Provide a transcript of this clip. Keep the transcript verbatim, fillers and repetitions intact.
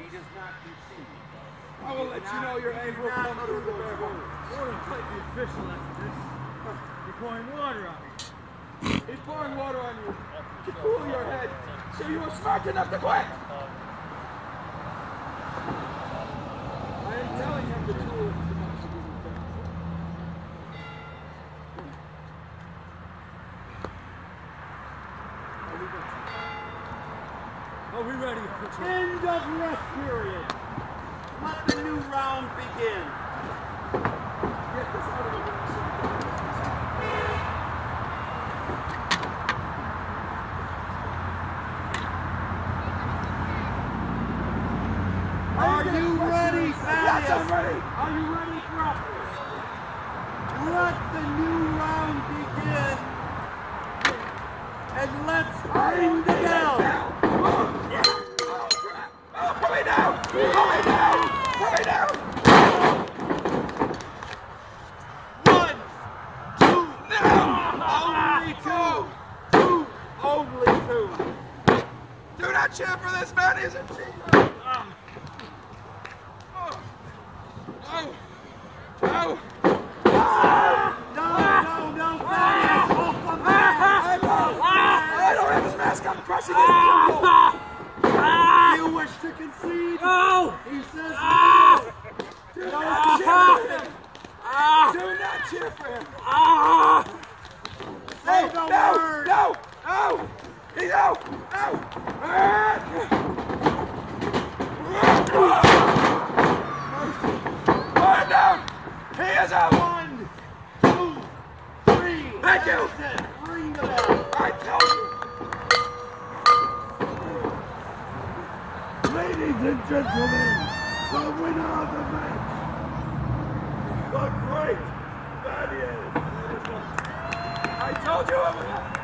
He does not concede. I will let you know your aim will come through the bare bones. We're going to fight the official after this. You're pouring water on me. He's pouring water on you to cool your head so you are smart enough to quit. I am telling him the tools to much to do with things. Are we ready? End of rest period. Let the new round begin. Get this out of the way. Are you ready, Thattius? Yes, I'm ready. Are you ready, Grappler? Let the new round begin. And let's ring the bell. Oh, put me down! Put me down! Put me down! One, two, No! only two. Two, only two. Do not cheer for this man, he's a cheater! Oh! Oh! Oh! No, no, no, Thattius, hold the man. I don't have his mask, I'm crushing his temple! You wish to concede? No! He says no. Do No, not cheer for him! Do not cheer for him! Say No, the no, word. no, no! He's out! No! Put him down! He is out! One, two, three. Thank you. That's it. Ring the bell. I tell you! Ladies and gentlemen, the winner of the match, the Great Thattius. I told you it was...